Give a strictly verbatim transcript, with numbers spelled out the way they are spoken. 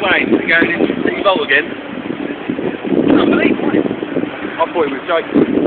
plane. We're going into City Vault again. Unbelievable, isn't it? I thought he was joking.